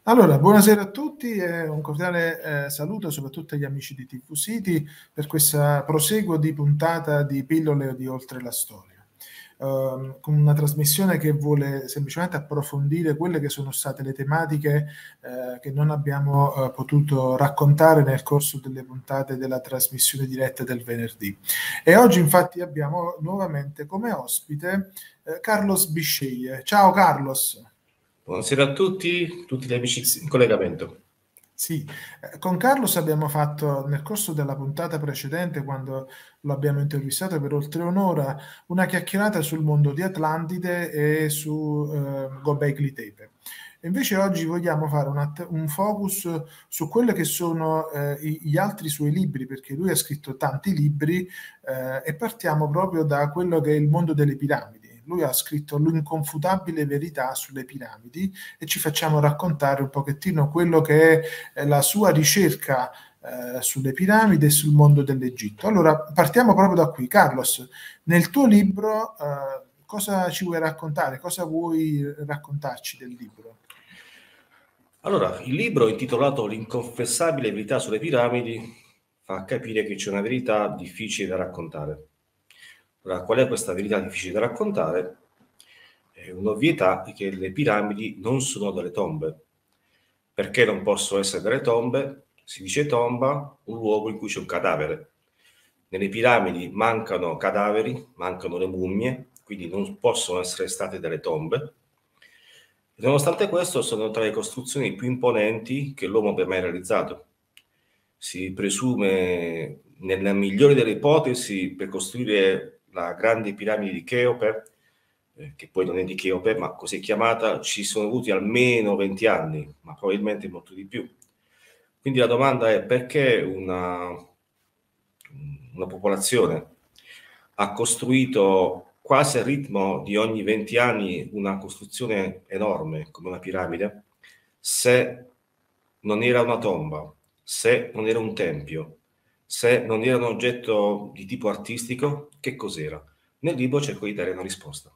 Allora, buonasera a tutti e un cordiale saluto soprattutto agli amici di TV City per questo proseguo di puntata di Pillole di Oltre la Storia. Con una trasmissione che vuole semplicemente approfondire quelle che sono state le tematiche che non abbiamo potuto raccontare nel corso delle puntate della trasmissione diretta del venerdì. E oggi infatti abbiamo nuovamente come ospite Carlos Bisceglie. Ciao Carlos. Buonasera a tutti gli amici in collegamento. Sì, con Carlos abbiamo fatto nel corso della puntata precedente, quando lo abbiamo intervistato per oltre un'ora, una chiacchierata sul mondo di Atlantide e su Göbekli Tepe. Invece oggi vogliamo fare un focus su quelli che sono gli altri suoi libri, perché lui ha scritto tanti libri e partiamo proprio da quello che è il mondo delle piramidi. Lui ha scritto L'inconfutabile verità sulle piramidi e ci facciamo raccontare un pochettino quello che è la sua ricerca sulle piramidi e sul mondo dell'Egitto. Allora, partiamo proprio da qui. Carlos, nel tuo libro cosa ci vuoi raccontare? Cosa vuoi raccontarci del libro? Allora, il libro intitolato L'inconfessabile verità sulle piramidi fa capire che c'è una verità difficile da raccontare. Allora, qual è questa verità difficile da raccontare? È un'ovvietà che le piramidi non sono delle tombe. Perché non possono essere delle tombe? Si dice tomba, un luogo in cui c'è un cadavere. Nelle piramidi mancano cadaveri, mancano le mummie, quindi non possono essere state delle tombe. Nonostante questo, sono tra le costruzioni più imponenti che l'uomo abbia mai realizzato. Si presume, nella migliore delle ipotesi, per costruire la grande piramide di Cheope, che poi non è di Cheope, ma così è chiamata, ci sono voluti almeno 20 anni, ma probabilmente molto di più. Quindi la domanda è: perché una popolazione ha costruito quasi al ritmo di ogni 20 anni una costruzione enorme come una piramide, se non era una tomba, se non era un tempio, se non era un oggetto di tipo artistico, che cos'era? Nel libro cerco di dare una risposta.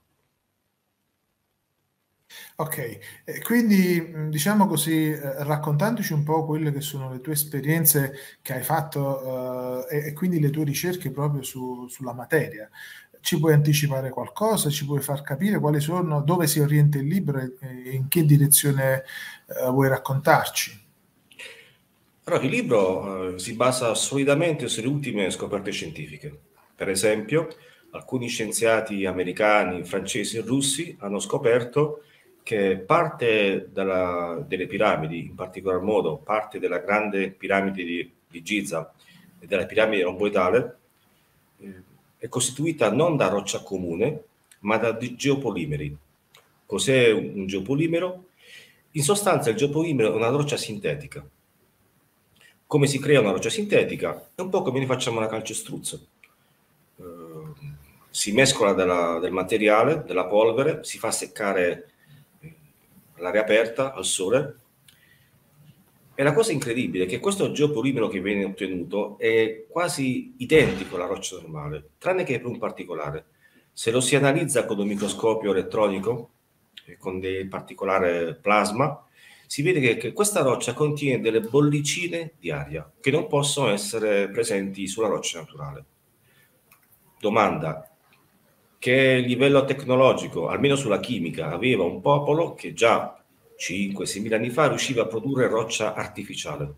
Ok, quindi diciamo così, raccontandoci un po' quelle che sono le tue esperienze che hai fatto e quindi le tue ricerche proprio sulla materia. Ci puoi anticipare qualcosa? Ci puoi far capire quali sono, dove si orienta il libro e in che direzione vuoi raccontarci? Allora, il libro si basa solidamente sulle ultime scoperte scientifiche. Per esempio, alcuni scienziati americani, francesi e russi hanno scoperto che parte delle piramidi, in particolar modo parte della grande piramide di Giza e della piramide romboidale, è costituita non da roccia comune, ma da geopolimeri. Cos'è un geopolimero? In sostanza il geopolimero è una roccia sintetica. Come si crea una roccia sintetica? È un po' come ne facciamo una calcestruzzo. Eh, si mescola del materiale, della polvere, si fa seccare all'aria aperta, al sole. E la cosa incredibile è che questo geopolimero che viene ottenuto è quasi identico alla roccia normale, tranne che per un particolare. Se lo si analizza con un microscopio elettronico, con del particolare plasma, si vede che questa roccia contiene delle bollicine di aria che non possono essere presenti sulla roccia naturale. Domanda: che livello tecnologico, almeno sulla chimica, aveva un popolo che già 5-6 mila anni fa riusciva a produrre roccia artificiale?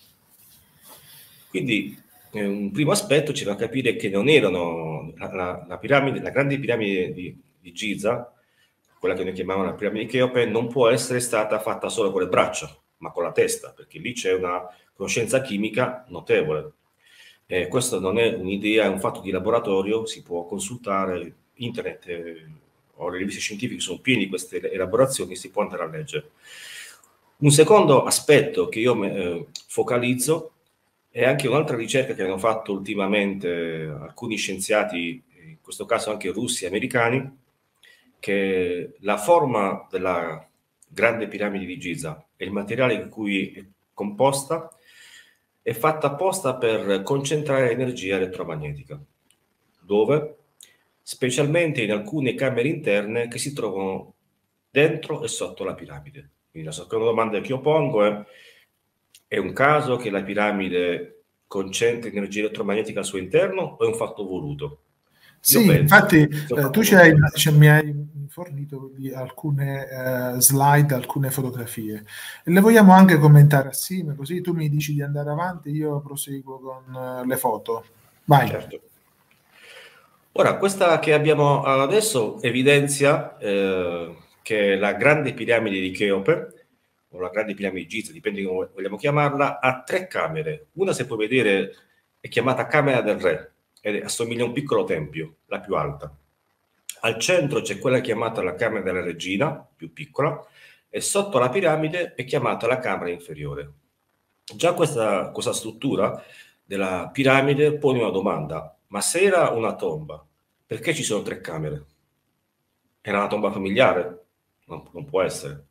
Quindi un primo aspetto ci fa capire che non erano la piramide, la grande piramide di Giza, quella che noi chiamiamo la piramide di Cheope, non può essere stata fatta solo con le braccia, ma con la testa, perché lì c'è una conoscenza chimica notevole. Questo non è un'idea, è un fatto di laboratorio, si può consultare internet o le riviste scientifiche sono piene di queste elaborazioni, si può andare a leggere. Un secondo aspetto che io focalizzo è anche un'altra ricerca che hanno fatto ultimamente alcuni scienziati, in questo caso anche russi e americani, che la forma della grande piramide di Giza e il materiale in cui è composta è fatta apposta per concentrare energia elettromagnetica. Dove? Specialmente in alcune camere interne che si trovano dentro e sotto la piramide. Quindi la seconda domanda che io pongo è un caso che la piramide concentra energia elettromagnetica al suo interno o è un fatto voluto? Io Sì, penso infatti che sia un fatto tu voluto. mi hai fornito di alcune slide, alcune fotografie e le vogliamo anche commentare assieme, così tu mi dici di andare avanti, io proseguo con le foto. Vai. Certo. Ora, questa che abbiamo adesso evidenzia che la grande piramide di Cheope, o la grande piramide di Giza, dipende come vogliamo chiamarla, ha 3 camere. Una, se puoi vedere, è chiamata Camera del Re, ed assomiglia a un piccolo tempio, la più alta. Al centro c'è quella chiamata la Camera della Regina, più piccola, e sotto la piramide è chiamata la Camera inferiore. Già questa struttura della piramide pone una domanda: ma se era una tomba, perché ci sono 3 camere? Era una tomba familiare? Non può essere.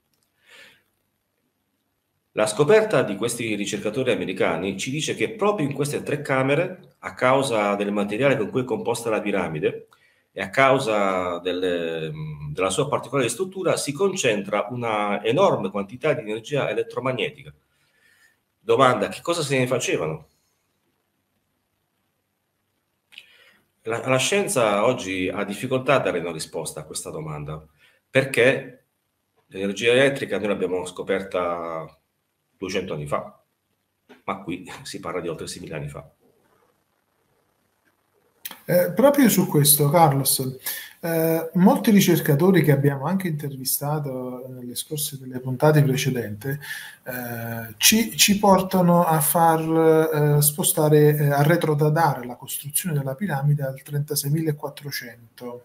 La scoperta di questi ricercatori americani ci dice che proprio in queste 3 camere, a causa del materiale con cui è composta la piramide e a causa della sua particolare struttura, si concentra una enorme quantità di energia elettromagnetica. Domanda: che cosa se ne facevano? La scienza oggi ha difficoltà a dare una risposta a questa domanda, perché l'energia elettrica noi l'abbiamo scoperta 200 anni fa, ma qui si parla di oltre 6.000 anni fa. Proprio su questo, Carlos, molti ricercatori che abbiamo anche intervistato nelle scorse delle puntate precedenti ci portano a far spostare, a retrodatare la costruzione della piramide al 36.400.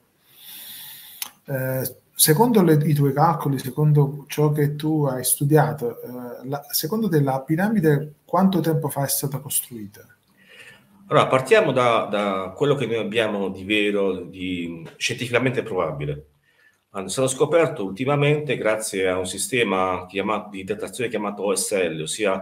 Secondo i tuoi calcoli, secondo ciò che tu hai studiato, secondo te la piramide quanto tempo fa è stata costruita? Allora, partiamo da quello che noi abbiamo di vero, di scientificamente probabile. È stato scoperto ultimamente, grazie a un sistema di datazione chiamato OSL, ossia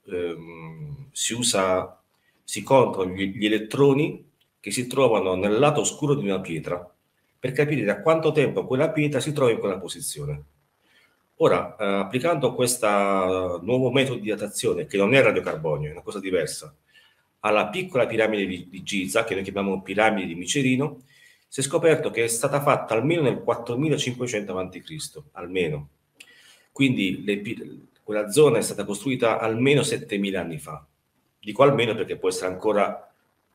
si contano gli elettroni che si trovano nel lato oscuro di una pietra per capire da quanto tempo quella pietra si trova in quella posizione. Ora, applicando questo nuovo metodo di datazione, che non è radiocarbonio, è una cosa diversa, alla piccola piramide di Giza, che noi chiamiamo piramide di Micerino, si è scoperto che è stata fatta almeno nel 4500 a.C., almeno. Quindi quella zona è stata costruita almeno 7000 anni fa. Dico almeno perché può essere ancora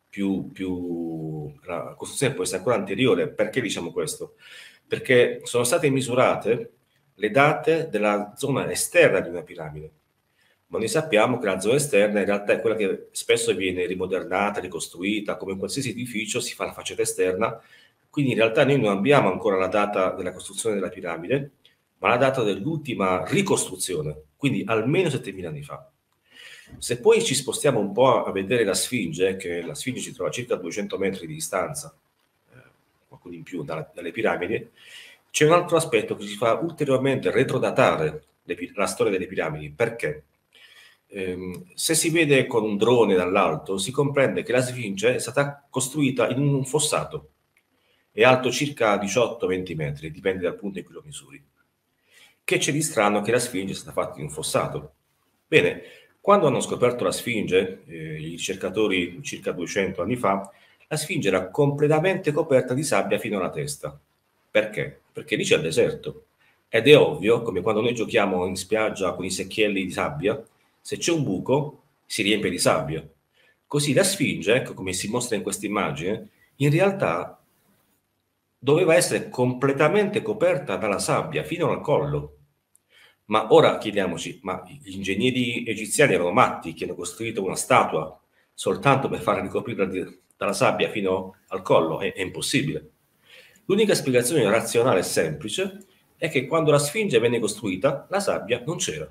la costruzione può essere ancora anteriore. Perché diciamo questo? Perché sono state misurate le date della zona esterna di una piramide. Ma noi sappiamo che la zona esterna in realtà è quella che spesso viene rimodernata, ricostruita, come in qualsiasi edificio si fa la facciata esterna, quindi in realtà noi non abbiamo ancora la data della costruzione della piramide, ma la data dell'ultima ricostruzione, quindi almeno 7000 anni fa. Se poi ci spostiamo un po' a vedere la Sfinge, che la Sfinge si trova a circa 200 metri di distanza, qualcuno in più dalle piramidi, c'è un altro aspetto che ci fa ulteriormente retrodatare la storia delle piramidi. Perché? Se si vede con un drone dall'alto, si comprende che la Sfinge è stata costruita in un fossato, è alto circa 18-20 metri, dipende dal punto in cui lo misuri. Che c'è di strano che la Sfinge è stata fatta in un fossato? Bene, quando hanno scoperto la Sfinge, i ricercatori circa 200 anni fa, la Sfinge era completamente coperta di sabbia fino alla testa. Perché? Perché lì c'è il deserto. Ed è ovvio, come quando noi giochiamo in spiaggia con i secchielli di sabbia, se c'è un buco si riempie di sabbia. Così la Sfinge, ecco come si mostra in questa immagine, in realtà doveva essere completamente coperta dalla sabbia fino al collo. Ma ora chiediamoci, ma gli ingegneri egiziani erano matti che hanno costruito una statua soltanto per farla ricoprire dalla sabbia fino al collo? È impossibile. L'unica spiegazione razionale e semplice è che quando la Sfinge venne costruita, la sabbia non c'era.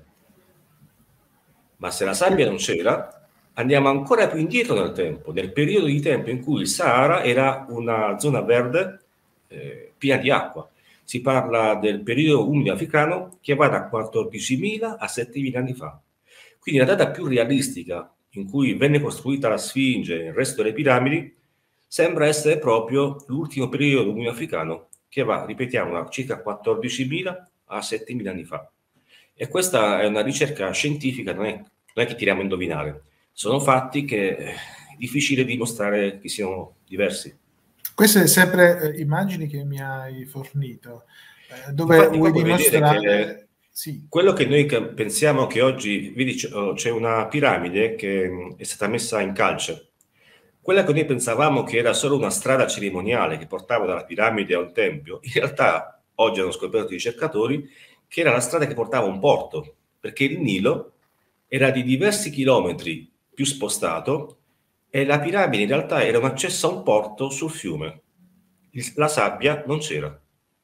Ma se la sabbia non c'era, andiamo ancora più indietro nel tempo, nel periodo di tempo in cui il Sahara era una zona verde piena di acqua. Si parla del periodo umido africano che va da 14.000 a 7.000 anni fa. Quindi la data più realistica in cui venne costruita la Sfinge e il resto delle piramidi sembra essere proprio l'ultimo periodo umido africano che va, ripetiamo, da circa 14.000 a 7.000 anni fa. E questa è una ricerca scientifica, non è che tiriamo a indovinare, sono fatti che è difficile dimostrare che siano diversi. Queste sempre immagini che mi hai fornito, dove Infatti qua vuoi puoi vedere che dimostrare, sì, quello che noi pensiamo che oggi, vedi, c'è una piramide che è stata messa in calce. Quella che noi pensavamo che era solo una strada cerimoniale che portava dalla piramide a un tempio, in realtà oggi hanno scoperto i ricercatori che era la strada che portava a un porto, perché il Nilo era di diversi chilometri più spostato e la piramide in realtà era un accesso a un porto sul fiume. La sabbia non c'era.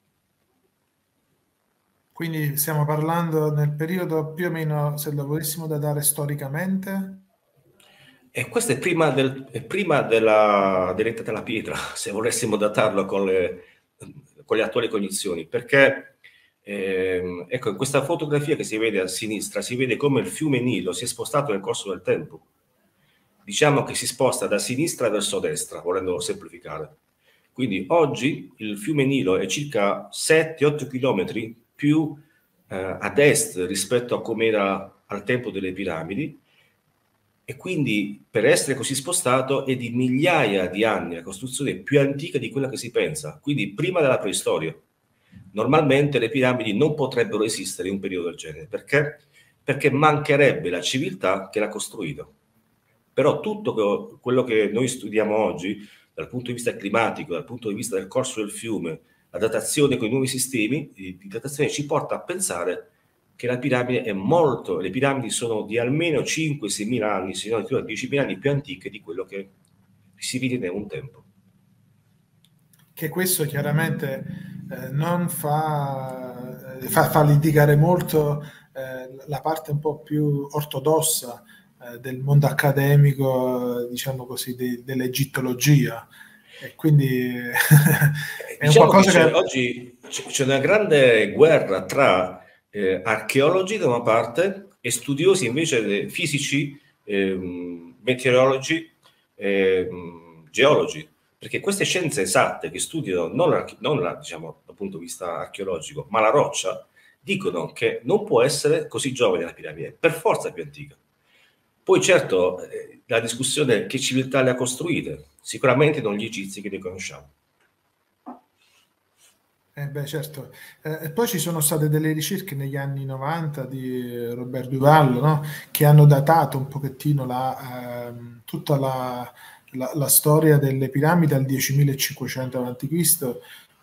quindi stiamo parlando nel periodo più o meno, se lo volessimo datare storicamente, E questo è prima dell'età della pietra, se volessimo datarlo con le attuali cognizioni, perché ecco, in questa fotografia che si vede a sinistra si vede come il fiume Nilo si è spostato nel corso del tempo. Diciamo che si sposta da sinistra verso destra, volendo semplificare. Quindi oggi il fiume Nilo è circa 7-8 km più ad est rispetto a come era al tempo delle piramidi, e quindi per essere così spostato è di migliaia di anni, la costruzione più antica di quella che si pensa, quindi prima della preistoria. Normalmente le piramidi non potrebbero esistere in un periodo del genere, perché? Perché mancherebbe la civiltà che l'ha costruita. Però tutto quello che noi studiamo oggi, dal punto di vista climatico, dal punto di vista del corso del fiume, la datazione con i nuovi sistemi di datazione, ci porta a pensare che la piramide è molto, le piramidi sono di almeno 5-6 mila anni, se non addirittura 10 mila anni più antiche di quello che si riteneva un tempo. che questo chiaramente non fa litigare molto la parte un po' più ortodossa del mondo accademico, diciamo così, dell'egittologia. E quindi è un Diciamo che qualcosa che... oggi c'è una grande guerra tra archeologi da una parte e studiosi invece fisici, meteorologi, geologi, perché queste scienze esatte che studiano diciamo, dal punto di vista archeologico, ma la roccia, dicono che non può essere così giovane la piramide, è per forza più antica. Poi certo, la discussione è che civiltà le ha costruite, sicuramente non gli egizi che ne conosciamo. Beh, certo. E poi ci sono state delle ricerche negli anni 90 di Robert Duval, no? Che hanno datato un pochettino tutta la storia delle piramidi al 10.500 a.C.,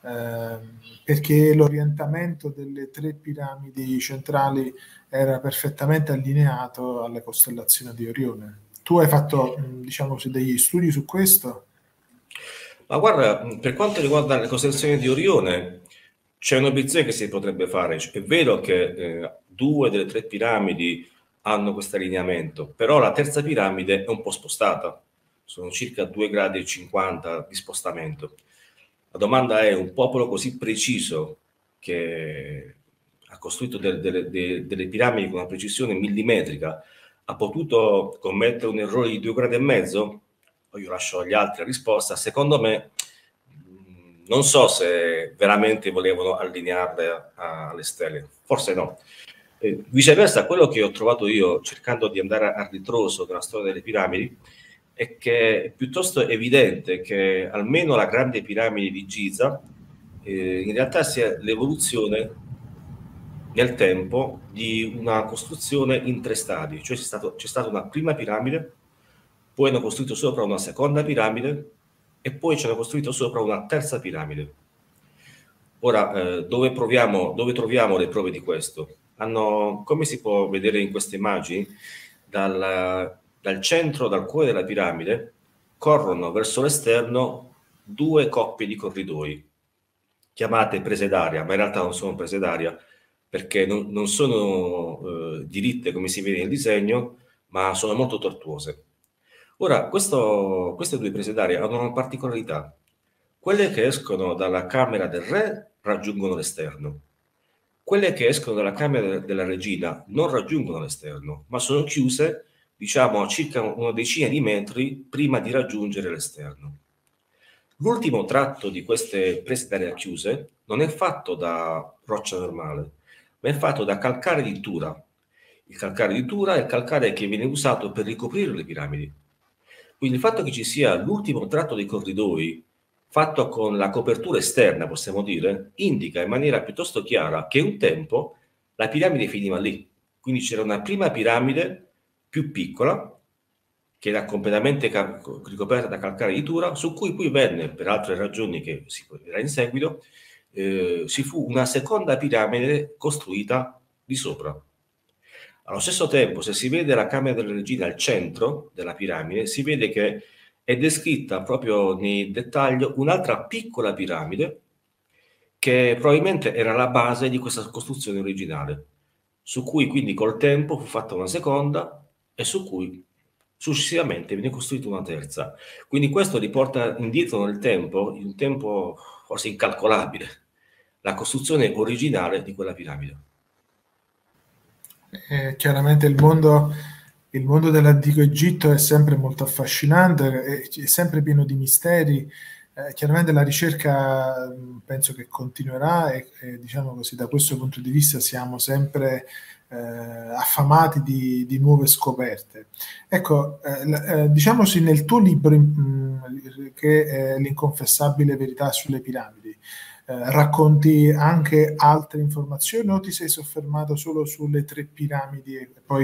perché l'orientamento delle tre piramidi centrali era perfettamente allineato alle costellazioni di Orione. Tu hai fatto, diciamo così, degli studi su questo? Ma guarda, per quanto riguarda le costellazioni di Orione, c'è un'obiezione che si potrebbe fare. È vero che 2 delle 3 piramidi hanno questo allineamento, però la terza piramide è un po' spostata, sono circa 2,50 gradi di spostamento. La domanda è: un popolo così preciso che ha costruito delle piramidi con una precisione millimetrica, ha potuto commettere un errore di 2,5 gradi? Poi io lascio agli altri la risposta. Secondo me, non so se veramente volevano allinearle alle stelle, forse no. Viceversa, quello che ho trovato io cercando di andare a ritroso della storia delle piramidi è che è piuttosto evidente che almeno la grande piramide di Giza in realtà sia l'evoluzione nel tempo di una costruzione in 3 stadi, cioè c'è stata una prima piramide, poi hanno costruito sopra una seconda piramide e poi ci hanno costruito sopra una terza piramide. Ora, dove troviamo le prove di questo? Come si può vedere in queste immagini, dal centro, dal cuore della piramide, corrono verso l'esterno 2 coppie di corridoi, chiamate prese d'aria, ma in realtà non sono prese d'aria, perché non sono diritte come si vede nel disegno, ma sono molto tortuose. Ora, queste 2 prese d'aria hanno una particolarità. Quelle che escono dalla camera del re raggiungono l'esterno. Quelle che escono dalla camera della regina non raggiungono l'esterno, ma sono chiuse, diciamo, a circa una decina di metri prima di raggiungere l'esterno. L'ultimo tratto di queste prese d'aria chiuse non è fatto da roccia normale, ma è fatto da calcare di Tura. Il calcare di Tura è il calcare che viene usato per ricoprire le piramidi. Quindi il fatto che ci sia l'ultimo tratto dei corridoi fatto con la copertura esterna, possiamo dire, indica in maniera piuttosto chiara che un tempo la piramide finiva lì. Quindi c'era una prima piramide più piccola, che era completamente ricoperta da calcare di Tura, su cui poi venne, per altre ragioni che si vedrà in seguito, si fu una seconda piramide costruita di sopra. Allo stesso tempo, se si vede la Camera delle Regine al centro della piramide, si vede che è descritta proprio nel dettaglio un'altra piccola piramide che probabilmente era la base di questa costruzione originale, su cui quindi col tempo fu fatta una seconda e su cui successivamente viene costruita una terza. Quindi questo riporta indietro nel tempo, in un tempo forse incalcolabile, la costruzione originale di quella piramide. Chiaramente il mondo dell'antico Egitto è sempre molto affascinante, è sempre pieno di misteri. Chiaramente la ricerca penso che continuerà e diciamo così, da questo punto di vista siamo sempre affamati di nuove scoperte. Ecco, diciamoci nel tuo libro che è L'inconfessabile verità sulle piramidi, racconti anche altre informazioni o ti sei soffermato solo sulle 3 piramidi e poi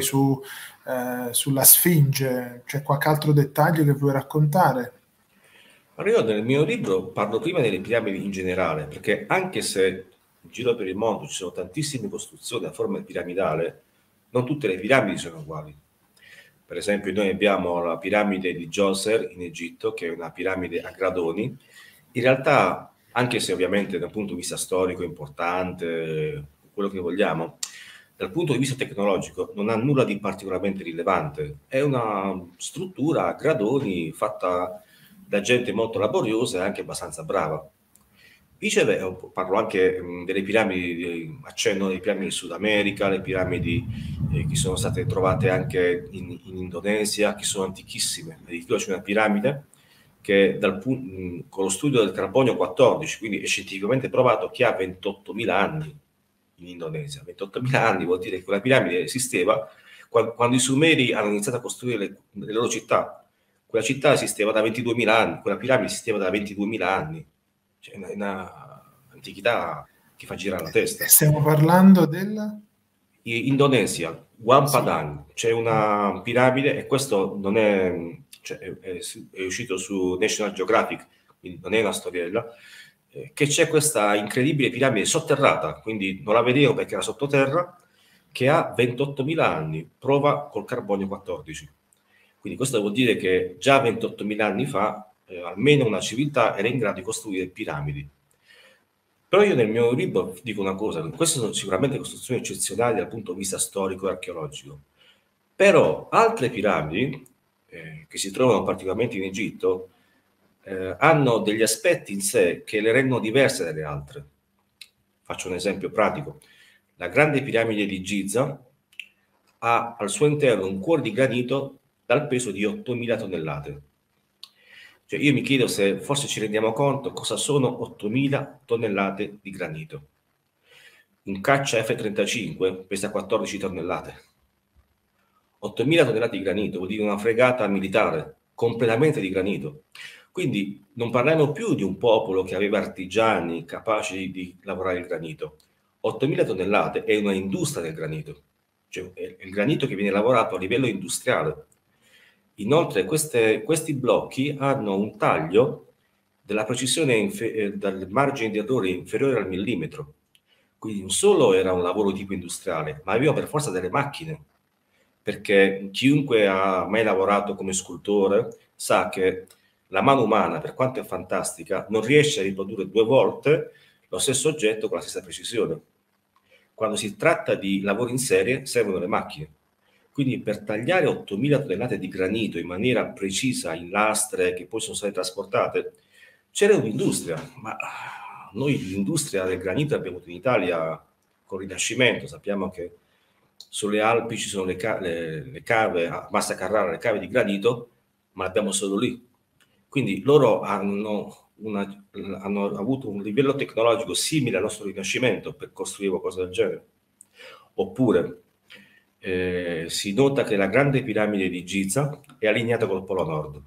sulla Sfinge? C'è qualche altro dettaglio che vuoi raccontare? Allora, io nel mio libro parlo prima delle piramidi in generale, perché anche se in giro per il mondo ci sono tantissime costruzioni a forma piramidale, non tutte le piramidi sono uguali. Per esempio, noi abbiamo la piramide di Djoser in Egitto, che è una piramide a gradoni. In realtà, anche se ovviamente dal punto di vista storico è importante, quello che vogliamo, dal punto di vista tecnologico non ha nulla di particolarmente rilevante. È una struttura a gradoni fatta da gente molto laboriosa e anche abbastanza brava. Viceversa, parlo anche delle piramidi, accenno alle piramidi in Sud America, le piramidi che sono state trovate anche in Indonesia, che sono antichissime. Addirittura c'è una piramide che con lo studio del carbonio 14, quindi è scientificamente provato, che ha 28.000 anni in Indonesia. 28.000 anni vuol dire che quella piramide esisteva quando i Sumeri hanno iniziato a costruire le loro città. Quella città esisteva da 22.000 anni, quella piramide esisteva da 22.000 anni. Cioè, è una antichità che fa girare la testa. Stiamo parlando del... Indonesia, Wat Sì. Padang, c'è una piramide e questo non è, cioè, è uscito su National Geographic, quindi non è una storiella, che c'è questa incredibile piramide sotterrata, quindi non la vedevo perché era sottoterra, che ha 28.000 anni, prova col carbonio 14. Quindi questo vuol dire che già 28.000 anni fa almeno una civiltà era in grado di costruire piramidi. Però io nel mio libro dico una cosa, queste sono sicuramente costruzioni eccezionali dal punto di vista storico e archeologico, però altre piramidi, che si trovano particolarmente in Egitto, hanno degli aspetti in sé che le rendono diverse dalle altre. Faccio un esempio pratico. La grande piramide di Giza ha al suo interno un cuore di granito dal peso di 8.000 tonnellate. Cioè io mi chiedo se forse ci rendiamo conto cosa sono 8.000 tonnellate di granito. Un caccia F-35 pesa 14 tonnellate. 8.000 tonnellate di granito vuol dire una fregata militare completamente di granito. Quindi non parliamo più di un popolo che aveva artigiani capaci di lavorare il granito. 8.000 tonnellate è una industria del granito, cioè è il granito che viene lavorato a livello industriale. Inoltre questi blocchi hanno un taglio della precisione dal margine di errore inferiore al millimetro. Quindi non solo era un lavoro tipo industriale, ma aveva per forza delle macchine, perché chiunque ha mai lavorato come scultore sa che la mano umana, per quanto è fantastica, non riesce a riprodurre 2 volte lo stesso oggetto con la stessa precisione. Quando si tratta di lavori in serie servono le macchine. Quindi per tagliare 8.000 tonnellate di granito in maniera precisa in lastre che poi sono state trasportate, c'era un'industria, ma noi l'industria del granito l'abbiamo avuto in Italia con il Rinascimento. Sappiamo che sulle Alpi ci sono le cave a Massa Carrara, le cave di granito, ma l'abbiamo solo lì. Quindi loro hanno avuto un livello tecnologico simile al nostro Rinascimento per costruire qualcosa del genere. Oppure si nota che la grande piramide di Giza è allineata col Polo Nord.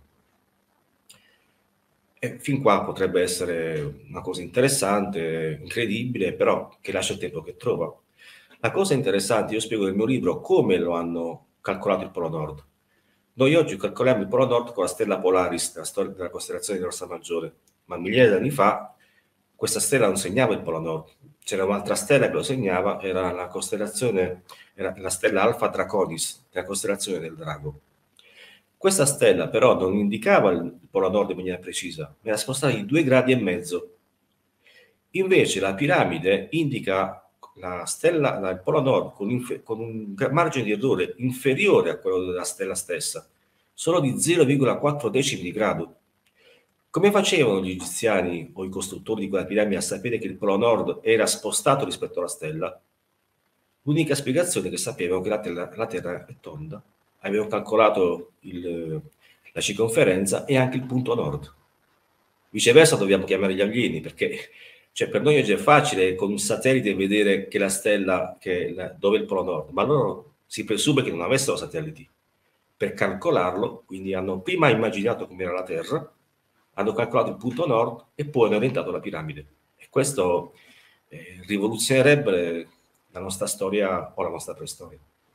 E fin qua potrebbe essere una cosa interessante, incredibile, però che lascia il tempo che trova. La cosa interessante, io spiego nel mio libro come lo hanno calcolato il Polo Nord. Noi oggi calcoliamo il Polo Nord con la stella Polaris, la storia della costellazione di Rossa Maggiore, ma migliaia di anni fa questa stella non segnava il Polo Nord. C'era un'altra stella che lo segnava, era la costellazione, era la stella Alpha Draconis, la costellazione del drago. Questa stella però non indicava il Polo Nord in maniera precisa, ma era spostata di 2,5 gradi. Invece la piramide indica la stella, il Polo Nord con un margine di errore inferiore a quello della stella stessa, solo di 0,4 decimi di grado. Come facevano gli egiziani o i costruttori di quella piramide a sapere che il Polo Nord era spostato rispetto alla stella? L'unica spiegazione è che sapevano che la Terra è tonda, avevano calcolato la circonferenza e anche il punto nord. Viceversa dobbiamo chiamare gli alieni, perché cioè, per noi oggi è facile con un satellite vedere che la stella, dove è il Polo Nord, ma loro si presume che non avessero satelliti. Per calcolarlo, quindi hanno prima immaginato com'era la Terra, hanno calcolato il punto nord e poi hanno orientato la piramide. E questo rivoluzionerebbe la nostra storia o la nostra preistoria.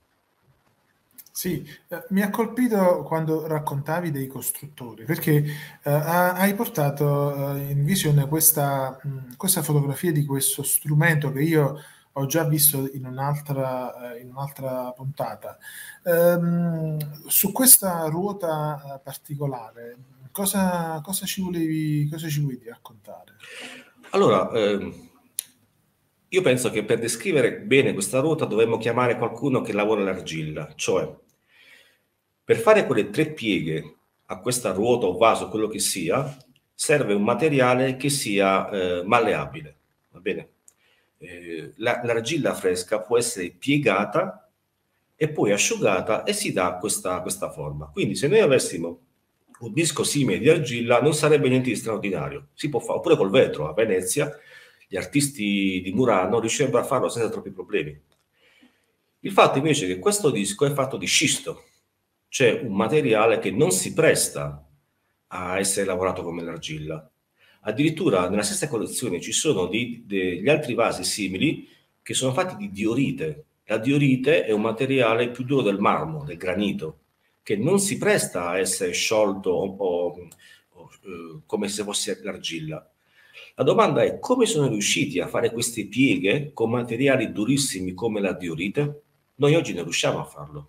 Sì, mi ha colpito quando raccontavi dei costruttori, perché hai portato in visione questa fotografia di questo strumento che io ho già visto in un'altra puntata. Su questa ruota particolare, cosa ci volevi raccontare? Allora, io penso che per descrivere bene questa ruota dovremmo chiamare qualcuno che lavora l'argilla, cioè per fare quelle 3 pieghe a questa ruota o vaso, quello che sia, serve un materiale che sia malleabile, va bene? L'argilla fresca può essere piegata e poi asciugata e si dà questa forma. Quindi se noi avessimo un disco simile di argilla non sarebbe niente di straordinario. Si può fare, oppure col vetro. A Venezia gli artisti di Murano riuscirebbero a farlo senza troppi problemi. Il fatto invece è che questo disco è fatto di scisto, cioè un materiale che non si presta a essere lavorato come l'argilla. Addirittura nella stessa collezione ci sono degli altri vasi simili che sono fatti di diorite. La diorite è un materiale più duro del marmo, del granito, che non si presta a essere sciolto come se fosse l'argilla. La domanda è come sono riusciti a fare queste pieghe con materiali durissimi come la diorite? Noi oggi non riusciamo a farlo.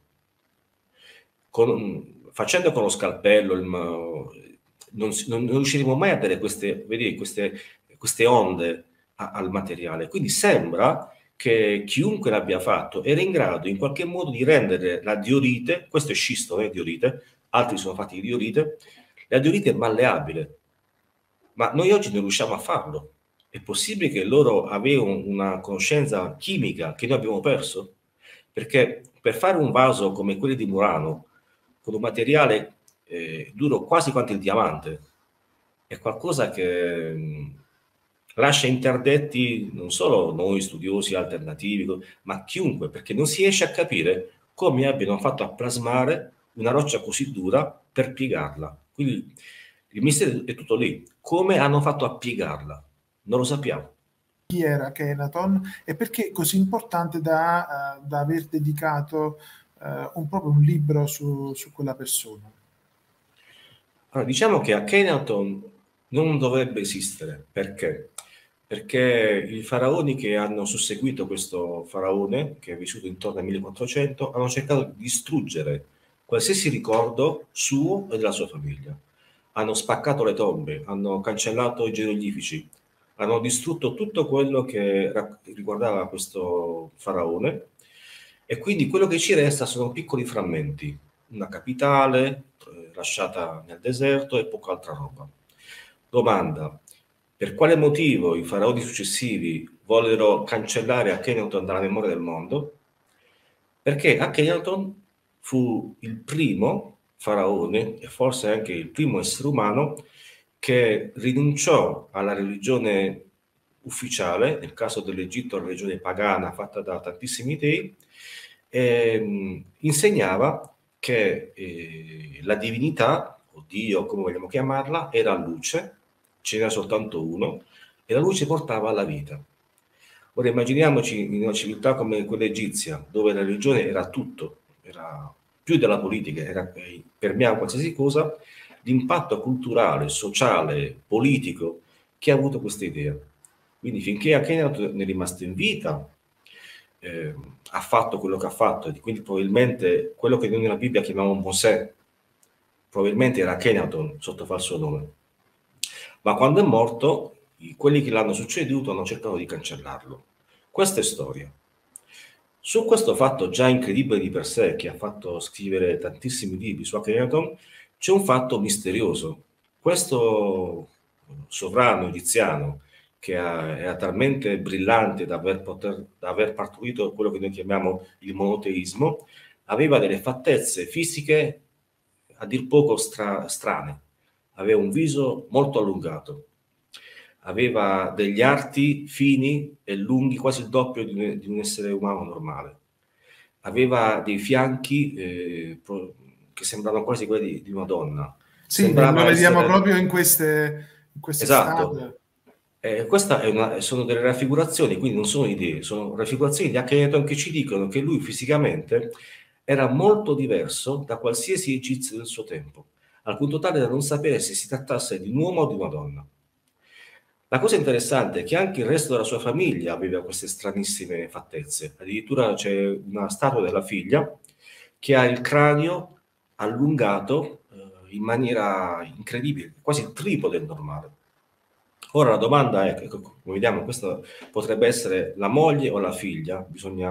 Facendo con lo scalpello non riusciremo mai a dare queste onde al materiale. Quindi sembra che chiunque l'abbia fatto era in grado in qualche modo di rendere la diorite, questo è scisto, non è diorite, altri sono fatti di diorite, la diorite è malleabile, ma noi oggi non riusciamo a farlo. È possibile che loro avevano una conoscenza chimica che noi abbiamo perso? Perché per fare un vaso come quelli di Murano, con un materiale duro quasi quanto il diamante, è qualcosa che lascia interdetti non solo noi studiosi alternativi, ma chiunque, perché non si riesce a capire come abbiano fatto a plasmare una roccia così dura per piegarla. Quindi il mistero è tutto lì. Come hanno fatto a piegarla? Non lo sappiamo. Chi era Akhenaton e perché è così importante da aver dedicato proprio un libro su quella persona? Allora, diciamo che Akhenaton non dovrebbe esistere. Perché? Perché i faraoni che hanno susseguito questo faraone, che è vissuto intorno al 1400, hanno cercato di distruggere qualsiasi ricordo suo e della sua famiglia. Hanno spaccato le tombe, hanno cancellato i geroglifici, hanno distrutto tutto quello che riguardava questo faraone e quindi quello che ci resta sono piccoli frammenti, una capitale lasciata nel deserto e poca altra roba. Domanda: per quale motivo i faraoni successivi vollero cancellare Akhenaton dalla memoria del mondo? Perché Akhenaton fu il primo faraone e forse anche il primo essere umano che rinunciò alla religione ufficiale, nel caso dell'Egitto la religione pagana fatta da tantissimi dei, insegnava che la divinità, o Dio, come vogliamo chiamarla, era luce, ce n'era soltanto uno, e la luce portava alla vita. Ora immaginiamoci in una civiltà come quella egizia, dove la religione era tutto, era più della politica, permeava qualsiasi cosa, l'impatto culturale, sociale, politico che ha avuto questa idea. Quindi finché Akhenaton è rimasto in vita, ha fatto quello che ha fatto, e quindi probabilmente quello che noi nella Bibbia chiamiamo Mosè, probabilmente era Akhenaton sotto falso nome. Ma quando è morto, quelli che l'hanno succeduto hanno cercato di cancellarlo. Questa è storia. Su questo fatto già incredibile di per sé, che ha fatto scrivere tantissimi libri su Akhenaton, c'è un fatto misterioso. Questo sovrano egiziano, che era talmente brillante da aver partorito quello che noi chiamiamo il monoteismo, aveva delle fattezze fisiche a dir poco strane. Aveva un viso molto allungato, aveva degli arti fini e lunghi, quasi il doppio di un essere umano normale. Aveva dei fianchi che sembravano quasi quelli di una donna. Sì, lo vediamo proprio in queste esatto. statue. Sono delle raffigurazioni, quindi non sono idee, sono raffigurazioni di Akhenaton che ci dicono che lui fisicamente era molto diverso da qualsiasi egizio del suo tempo, al punto tale da non sapere se si trattasse di un uomo o di una donna. La cosa interessante è che anche il resto della sua famiglia aveva queste stranissime fattezze. Addirittura c'è una statua della figlia che ha il cranio allungato in maniera incredibile, quasi il triplo del normale. Ora la domanda è, come vediamo, questa potrebbe essere la moglie o la figlia,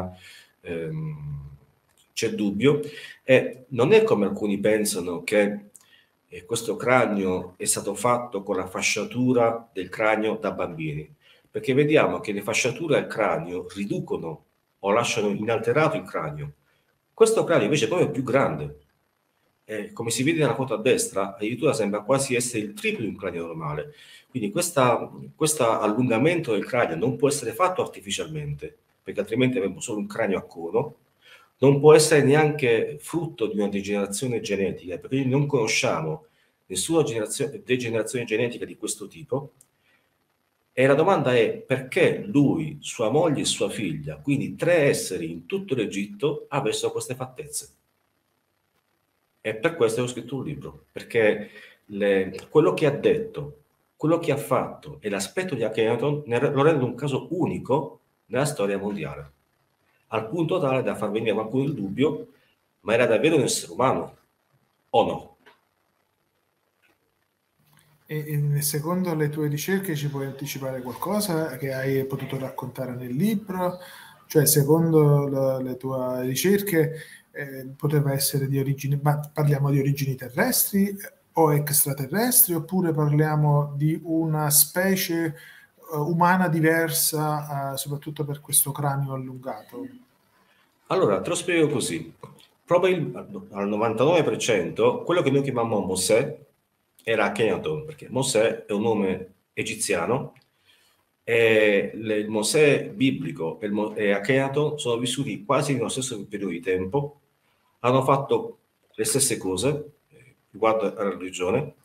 c'è dubbio, e non è come alcuni pensano che questo cranio è stato fatto con la fasciatura del cranio da bambini, perché vediamo che le fasciature al cranio riducono o lasciano inalterato il cranio. Questo cranio invece è proprio più grande. Come si vede nella foto a destra, addirittura sembra quasi essere il triplo di un cranio normale. Quindi questo allungamento del cranio non può essere fatto artificialmente, perché altrimenti avremmo solo un cranio a cono. Non può essere neanche frutto di una degenerazione genetica, perché noi non conosciamo nessuna degenerazione genetica di questo tipo. E la domanda è perché lui, sua moglie e sua figlia, quindi 3 esseri in tutto l'Egitto, avessero queste fattezze. E per questo ho scritto un libro, perché quello che ha detto, quello che ha fatto e l'aspetto di Akhenaton lo rendono un caso unico nella storia mondiale, al punto tale da far venire a qualcuno il dubbio, ma era davvero un essere umano o no? E secondo le tue ricerche ci puoi anticipare qualcosa che hai potuto raccontare nel libro? Cioè, secondo le tue ricerche, poteva essere di origini, ma parliamo di origini terrestri o extraterrestri, oppure parliamo di una specie umana diversa, soprattutto per questo cranio allungato? Allora, te lo spiego così. Proprio al 99% quello che noi chiamiamo Mosè era Akhenaton, perché Mosè è un nome egiziano e il Mosè biblico e Akhenaton sono vissuti quasi nello stesso periodo di tempo, hanno fatto le stesse cose riguardo alla religione.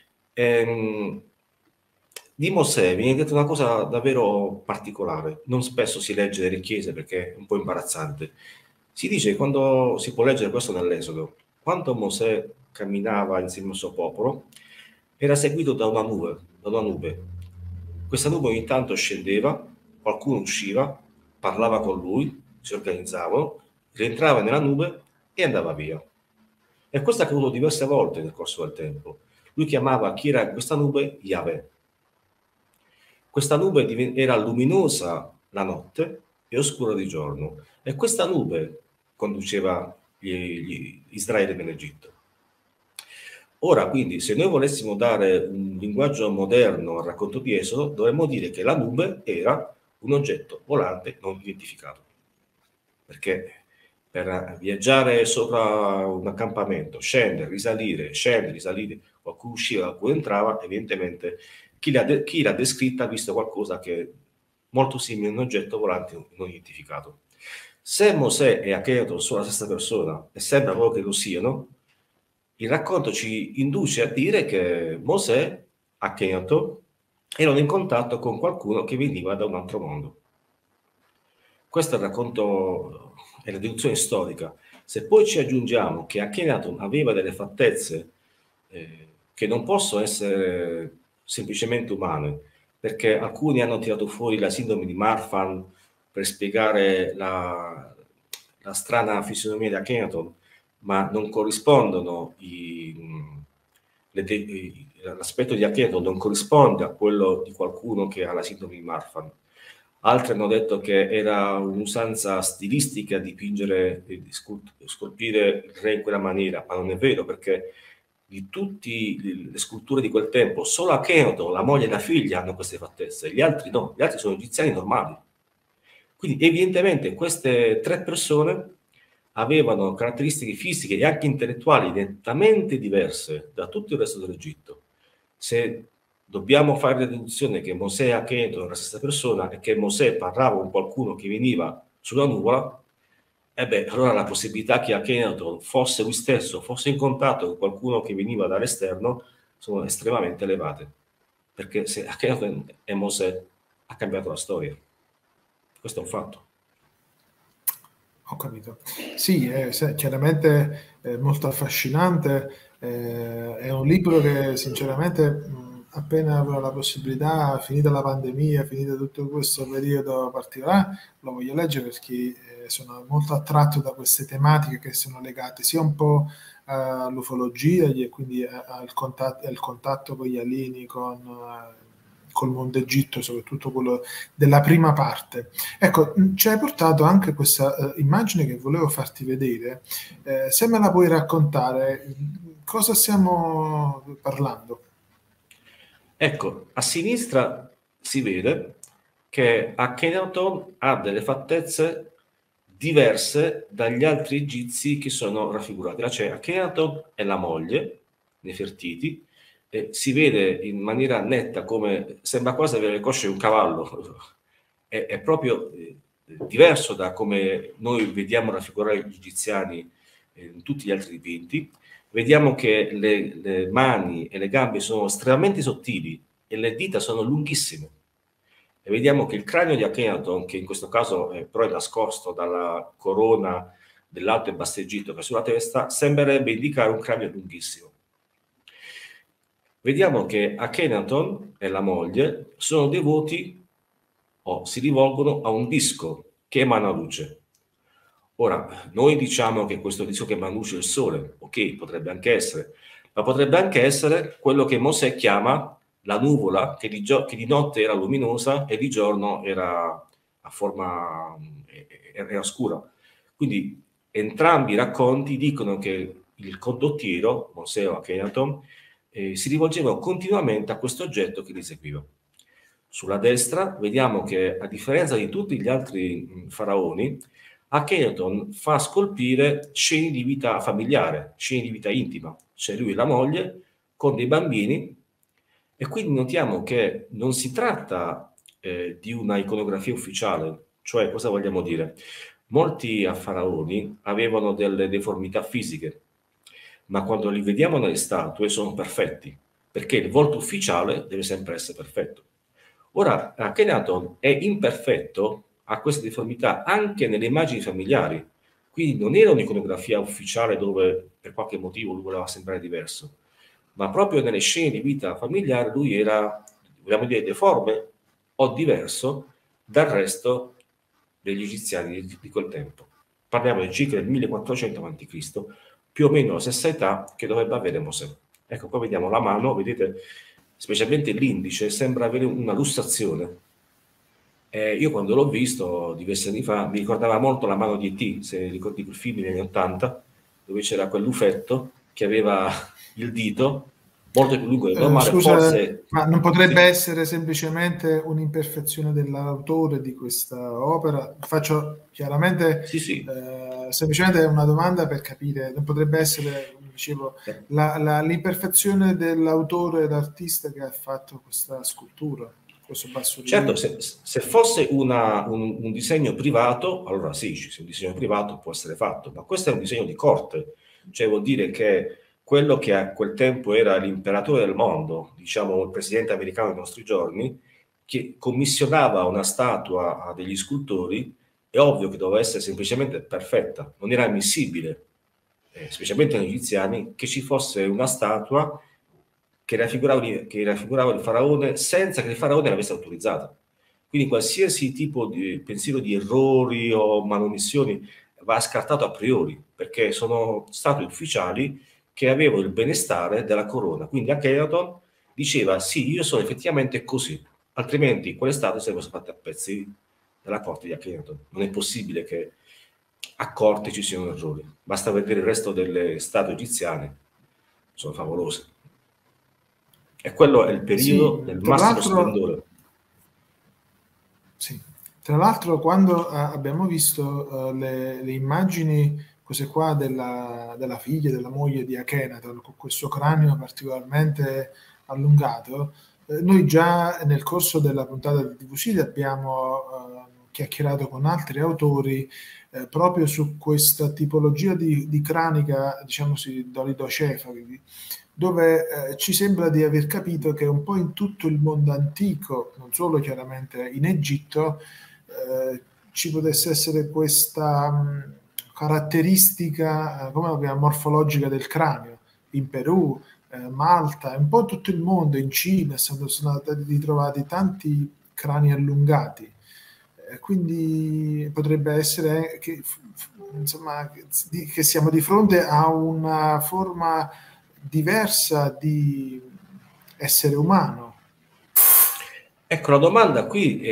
Di Mosè viene detta una cosa davvero particolare, non spesso si legge nelle chiese perché è un po' imbarazzante. Si dice, quando si può leggere questo nell'Esodo, quando Mosè camminava insieme al suo popolo, era seguito da una nube. Questa nube ogni tanto scendeva, qualcuno usciva, parlava con lui, si organizzavano, rientrava nella nube e andava via. E questo è accaduto diverse volte nel corso del tempo. Lui chiamava chi era in questa nube Yahweh. Questa nube era luminosa la notte e oscura di giorno, e questa nube conduceva gli Israele nell'Egitto. Ora, quindi, se noi volessimo dare un linguaggio moderno al racconto di Esodo, dovremmo dire che la nube era un oggetto volante non identificato. Perché per viaggiare sopra un accampamento, scendere, risalire, qualcuno usciva, qualcuno entrava, evidentemente chi l'ha descritta ha visto qualcosa che molto simile a un oggetto volante non identificato. Se Mosè e Akhenaton sono la stessa persona, e sembra proprio che lo siano, il racconto ci induce a dire che Mosè, Akhenaton, erano in contatto con qualcuno che veniva da un altro mondo. Questo è il racconto, è la deduzione storica. Se poi ci aggiungiamo che Akhenaton aveva delle fattezze che non possono essere semplicemente umane, perché alcuni hanno tirato fuori la sindrome di Marfan per spiegare la strana fisionomia di Akhenaton, ma non corrispondono l'aspetto di Akhenaton non corrisponde a quello di qualcuno che ha la sindrome di Marfan. Altri hanno detto che era un'usanza stilistica dipingere e scolpire il re in quella maniera, ma non è vero, perché di tutte le sculture di quel tempo, solo Akhenaton, la moglie e la figlia hanno queste fattezze, gli altri no, gli altri sono egiziani normali. Quindi evidentemente queste tre persone avevano caratteristiche fisiche e anche intellettuali nettamente diverse da tutto il resto dell'Egitto. Se dobbiamo fare la deduzione che Mosè e Akhenaton erano la stessa persona e che Mosè parlava con qualcuno che veniva sulla nuvola, allora la possibilità che Akhenaton fosse lui stesso, fosse in contatto con qualcuno che veniva dall'esterno, sono estremamente elevate. Perché se Akhenaton è Mosè, ha cambiato la storia. Questo è un fatto. Ho capito. Sì, chiaramente è molto affascinante. È un libro che sinceramente appena avrò la possibilità, finita la pandemia, finito tutto questo periodo particolare, lo voglio leggere perché sono molto attratto da queste tematiche che sono legate sia un po' all'ufologia e quindi al contatto con gli alieni, col mondo Egitto, soprattutto quello della prima parte. Ecco, ci hai portato anche questa immagine che volevo farti vedere. Se me la puoi raccontare, cosa stiamo parlando? Ecco, a sinistra si vede che Akhenaton ha delle fattezze diverse dagli altri egizi che sono raffigurati. C'è Akhenaton e la moglie, Nefertiti, si vede in maniera netta come sembra quasi avere le cosce di un cavallo, è proprio diverso da come noi vediamo raffigurare gli egiziani in tutti gli altri dipinti. Vediamo che le mani e le gambe sono estremamente sottili e le dita sono lunghissime. E vediamo che il cranio di Akhenaton, che in questo caso però è nascosto dalla corona dell'Alto e Basso Egitto che è sulla testa, sembrerebbe indicare un cranio lunghissimo. Vediamo che Akhenaton e la moglie sono devoti o si rivolgono a un disco che emana luce. Ora, noi diciamo che questo disco che emana luce è il sole, ok, potrebbe anche essere, ma potrebbe anche essere quello che Mosè chiama la nuvola, che di notte era luminosa e di giorno era a forma era scura. Quindi entrambi i racconti dicono che il condottiero, Mosè o Akhenaton, si rivolgevano continuamente a questo oggetto che li seguiva. Sulla destra vediamo che, a differenza di tutti gli altri faraoni, Akhenaton fa scolpire scene di vita familiare, scene di vita intima. C'è lui e la moglie con dei bambini e quindi notiamo che non si tratta di una iconografia ufficiale. Cioè, cosa vogliamo dire? Molti faraoni avevano delle deformità fisiche, ma quando li vediamo nelle statue sono perfetti, perché il volto ufficiale deve sempre essere perfetto. Ora, Akhenaton è imperfetto, ha queste deformità anche nelle immagini familiari, quindi non era un'iconografia ufficiale dove per qualche motivo lui voleva sembrare diverso, ma proprio nelle scene di vita familiare lui era, vogliamo dire, deforme o diverso dal resto degli egiziani di quel tempo. Parliamo di circa del 1400 a.C., più o meno la stessa età che dovrebbe avere Mosè. Ecco, qua vediamo la mano, vedete, specialmente l'indice, sembra avere una lussazione. Io quando l'ho visto diversi anni fa mi ricordava molto La mano di E.T., se ricordi quel film negli anni '80, dove c'era quel lufetto che aveva il dito molto più lungo del normale. Scusa, forse, ma non potrebbe sì, essere semplicemente un'imperfezione dell'autore di questa opera? Faccio chiaramente sì. semplicemente una domanda per capire, non potrebbe essere, come dicevo, l'imperfezione dell'autore, l'artista che ha fatto questa scultura? questo basso Certo, rilievo. se fosse un disegno privato, allora sì, se un disegno privato può essere fatto, ma questo è un disegno di corte, cioè vuol dire che quello che a quel tempo era l'imperatore del mondo, diciamo il presidente americano dei nostri giorni, che commissionava una statua a degli scultori, è ovvio che doveva essere semplicemente perfetta, non era ammissibile, specialmente negli egiziani, che ci fosse una statua che raffigurava il faraone senza che il faraone l'avesse autorizzata. Quindi qualsiasi tipo di pensiero di errori o manomissioni va scartato a priori, perché sono stati ufficiali che avevano il benestare della corona. Quindi Akhenaton diceva sì, io sono effettivamente così, altrimenti quelle statue sarebbero fatte a pezzi dalla corte di Akhenaton. Non è possibile che a corte ci siano errori. Basta vedere il resto delle statue egiziane, sono favolose. E quello è il Sì, periodo del tra massimo l'altro, splendore. sì. Tra l'altro quando abbiamo visto le immagini, queste qua della figlia, della moglie di Akhenaton, con questo cranio particolarmente allungato, noi già nel corso della puntata di TV abbiamo chiacchierato con altri autori proprio su questa tipologia di cranica, diciamo sì, dolidocefavi, dove ci sembra di aver capito che un po' in tutto il mondo antico, non solo chiaramente in Egitto, ci potesse essere questa caratteristica, come la chiamiamo, morfologica del cranio. In Perù, Malta, un po' tutto il mondo, in Cina, sono stati ritrovati tanti crani allungati. Quindi potrebbe essere che, insomma, che siamo di fronte a una forma diversa di essere umano. Ecco, la domanda qui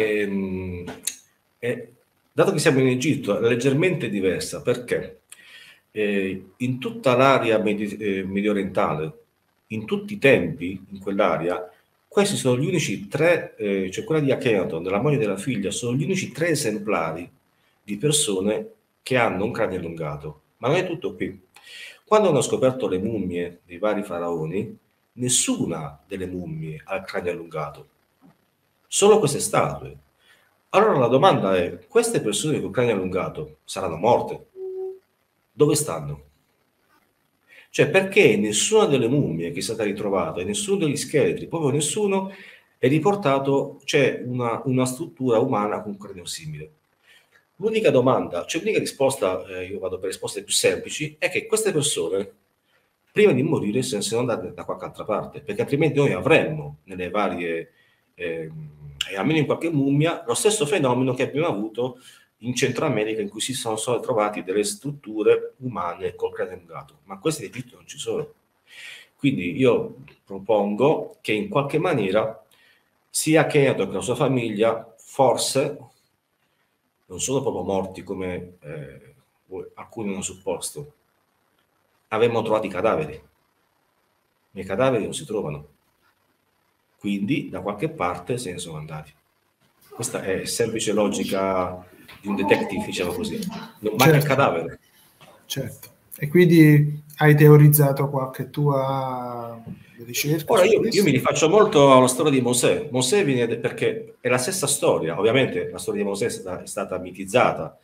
dato che siamo in Egitto, è leggermente diversa perché in tutta l'area medio orientale, in tutti i tempi, in quell'area, questi sono gli unici tre, cioè quella di Akhenaton, della moglie e della figlia, sono gli unici tre esemplari di persone che hanno un cranio allungato. Ma non è tutto qui. Quando hanno scoperto le mummie dei vari faraoni, nessuna delle mummie ha il cranio allungato, solo queste statue. Allora la domanda è, queste persone con il cranio allungato saranno morte? Dove stanno? Cioè perché nessuna delle mummie che è stata ritrovata e nessuno degli scheletri, proprio nessuno, è riportato, c'è una struttura umana con un cranio simile. L'unica domanda, cioè l'unica risposta, io vado per risposte più semplici, è che queste persone, prima di morire, se ne sono andate da qualche altra parte, perché altrimenti noi avremmo nelle varie, almeno in qualche mummia, lo stesso fenomeno che abbiamo avuto in Centro America, in cui si sono trovate delle strutture umane col cranio allungato, ma queste in Egitto non ci sono. Quindi io propongo che in qualche maniera sia Akhenaton che la sua famiglia forse non sono proprio morti come alcuni hanno supposto. Avremmo trovato i cadaveri, ma i cadaveri non si trovano. Quindi da qualche parte se ne sono andati. Questa è semplice logica di un detective, diciamo così. Non manca il Certo, cadavere. certo. E quindi hai teorizzato qualche tua ricerca Ora su io mi questo? rifaccio molto alla storia di Mosè. Mosè viene perché è la stessa storia. Ovviamente la storia di Mosè è stata mitizzata.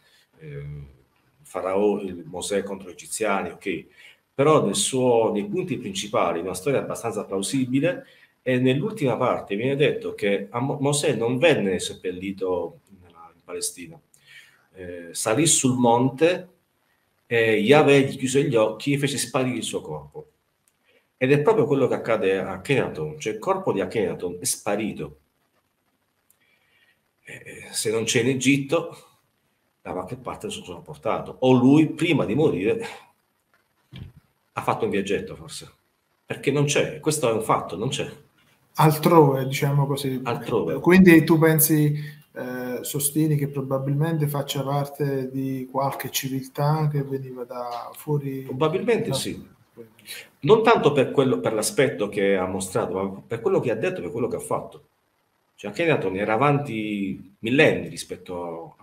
Il Mosè contro gli egiziani, ok. Però nei punti principali, una storia abbastanza plausibile, e nell'ultima parte viene detto che Mosè non venne seppellito in Palestina. Salì sul monte e Yahweh gli chiuse gli occhi e fece sparire il suo corpo. Ed è proprio quello che accade a Akhenaton, cioè il corpo di Akhenaton è sparito. Se non c'è in Egitto, da qualche parte lo sono portato. O lui, prima di morire, ha fatto un viaggetto forse. Perché non c'è, questo è un fatto, non c'è. Altrove, diciamo così. Altrove. Quindi tu pensi, sostieni che probabilmente faccia parte di qualche civiltà che veniva da fuori Probabilmente da... sì. Non tanto per l'aspetto che ha mostrato, ma per quello che ha detto e per quello che ha fatto. Cioè Akhenaton era avanti millenni rispetto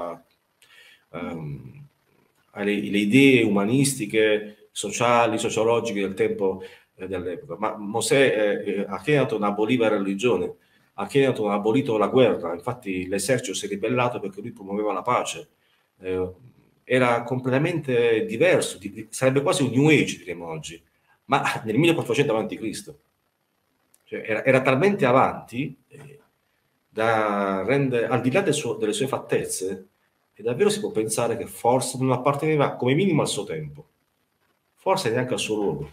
ehm, alle idee umanistiche, sociali, sociologiche del tempo dell'epoca. Ma Mosè, Akhenaton aboliva la religione, Akhenaton ha abolito la guerra, infatti l'esercito si è ribellato perché lui promuoveva la pace. Era completamente diverso, sarebbe quasi un New Age, diremmo oggi, ma nel 1400 a.C. Cioè, era talmente avanti da rendere, al di là delle sue fattezze, e davvero si può pensare che forse non apparteneva come minimo al suo tempo, forse neanche al suo luogo.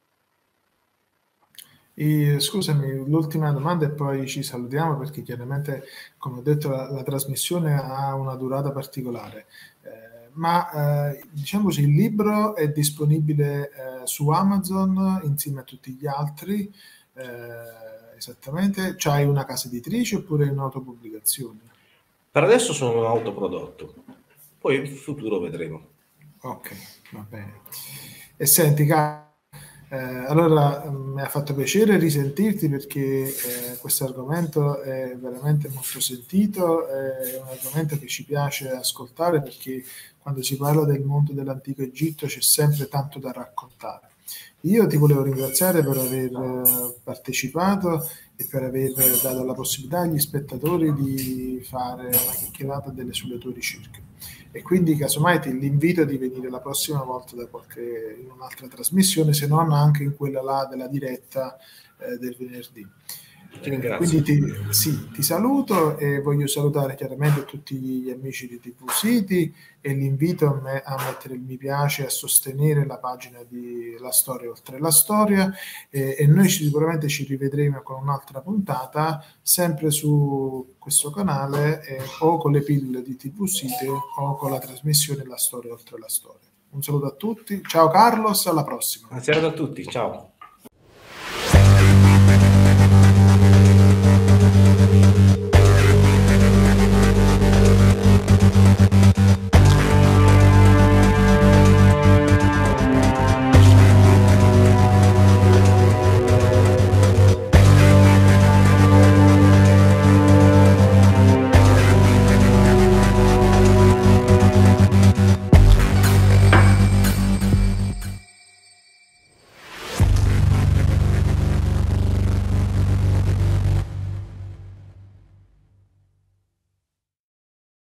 Scusami, l'ultima domanda e poi ci salutiamo, perché chiaramente, come ho detto, la trasmissione ha una durata particolare. Diciamoci, il libro è disponibile su Amazon insieme a tutti gli altri, esattamente. C'hai una casa editrice oppure un'autopubblicazione? Per adesso sono un autoprodotto, poi in futuro vedremo. Ok, va bene. E senti, allora mi ha fatto piacere risentirti, perché questo argomento è veramente molto sentito, è un argomento che ci piace ascoltare, perché quando si parla del mondo dell'antico Egitto c'è sempre tanto da raccontare. Io ti volevo ringraziare per aver partecipato e per aver dato la possibilità agli spettatori di fare una chiacchierata sulle tue ricerche. E quindi casomai l'invito di venire la prossima volta in un'altra trasmissione, se non anche in quella là della diretta del venerdì. Ti ringrazio. Quindi ti saluto, e voglio salutare chiaramente tutti gli amici di TV City, e l'invito a mettere il mi piace, a sostenere la pagina di La Storia Oltre la Storia, e noi sicuramente ci rivedremo con un'altra puntata sempre su questo canale, o con le pillole di TV City o con la trasmissione La Storia Oltre la Storia. Un saluto a tutti, ciao Carlos, alla prossima. Buonasera a tutti, ciao.